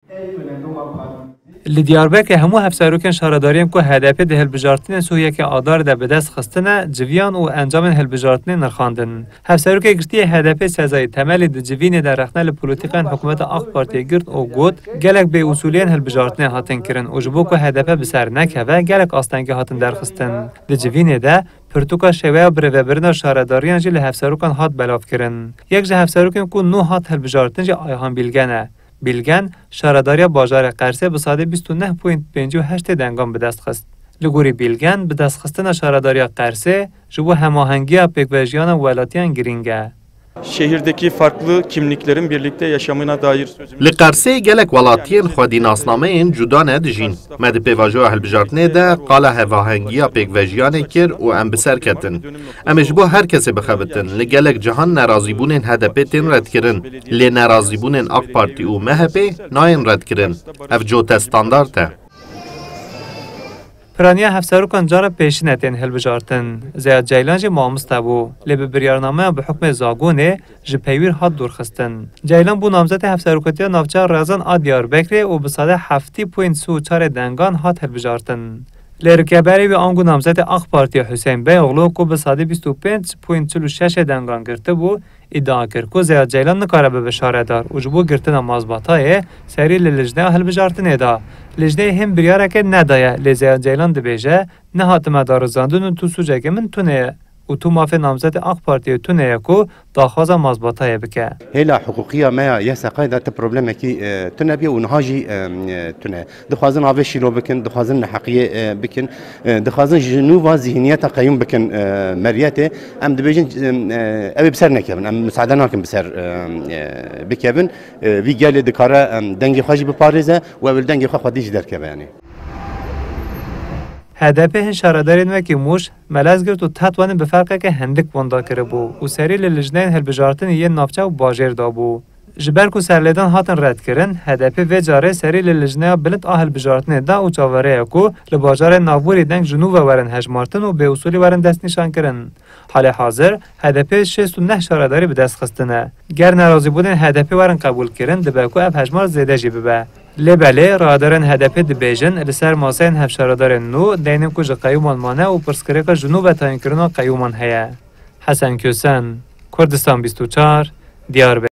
لدیاربکر همو هفسروکن شهرداریم که هدف ده هلبجارتن سویه که آدار ده به دست خستنه جویان و انجام هلبجارتن نرخاندن. هفسروک گرتی هدف سزای تمل ده جوین در رخنه پولیتیکان حکومت آق پارتی گرت او گود گلک به اصولین هلبجارتن هاتن کرن و جبو که هدف بسر نکه گلک آستانگی هاتن در خستن. ده جوین ده پرتوکا شوه برنا شهرداریان جل هفسروکان هات بلاف کرن. یک جه هفسروکن کو نو هات هلبجارتن جه آیهان بیلگنه. بیلگن شهرداری بازار قرسه به ساده 29.58 دنگام به دست خست. لگوری بیلگن به دست خستن شهرداری قرسه جبو هماهنگی پکوژیان ولاتیان گرینگه. Şehirdeki farklı kimliklerin birlikte yaşamına dair Li Qersê gelek welatiyên xwedînasnameyên cuda nedijîn. Me di pêvajoya hilbijartinê de qala hevahengiya pêkvejiyanê kir û em bi ser ketin. Em ê ji bo her kesê bixebitin. Li gelek cihan nerazîbûnên HDP tên redkirin. Lê nerazîbûnên AK Parti û MHP nayên redkirin. Ev cote standard e. پرانیا هفسروکان جارا پیشینتین هلبجارتن. زیاد جیلان جی مامسته بو. لی به بریارنامه به حکم زاگونه جی پیویر هات دورخستن. جیلان بو نامزد هفسروکاتی نافچه رازان دیاربکر و به ساده 7.34 دنگان هات هلبجارتن. لرکبری به آنگو نامزد آق پارتی حسین بی اغلو کو به ساده 25.46 دنگان گرته بو ادعا کرد که زیاد جیلان نکاره به بشاره دار و جبو گرتن مازباتای سری لجنه هلبجارتن دا. لجنه هم بریاره که ندایه لزیاد جیلان دبیجه نه حاتمه دارزاندون تو سوجه که من تونه و تو مافی نامزد آق پارتی تونه کو داخواز مازباتای بکه. هلا حقوقیه ما یسا قاعده پروبلم کی تونه بی و نهاجی تونه دخوازن آب شیرو بکن دخوازن حقیقی بکن دخوازن جنوب ذهنیت قیوم بکن مریته ام دبیجن ابی بسر نکبن ام مساعده نکن بسر بکبن وی گله دکاره دنگی خواجی بپارزه و اول دنگی خواهدیش درکبه یعنی. هدف هن شهردارین وکی موش ملاز گرت و تطوان به فرقه که هندک وندا کرده بو و سری لجنه هلبجارتن یه نافچه و باجر دا بو. جبر کو سرلیدان هاتن رد کرن هدف و جاره سری لجنه بلند آهل بجارتن دا و چاوره اکو لباجار ناووری دنگ جنوب ورن هجمارتن و به اصولی ورن دست نشان کرن. حال حاضر هدف 69 شهرداری به دست خستنه. گر ناراضی بودن هدف ورن قبول کرن دبکو اف هجمار زیده جی ببه. لبله رادارن هدف دبیجن لسر ماسین هفشاردارن نو دینم کج قیومان مانه و پرسکریک جنوب تاین کرنا قیومان هیا. حسن کوسن کردستان 24 دیاربکر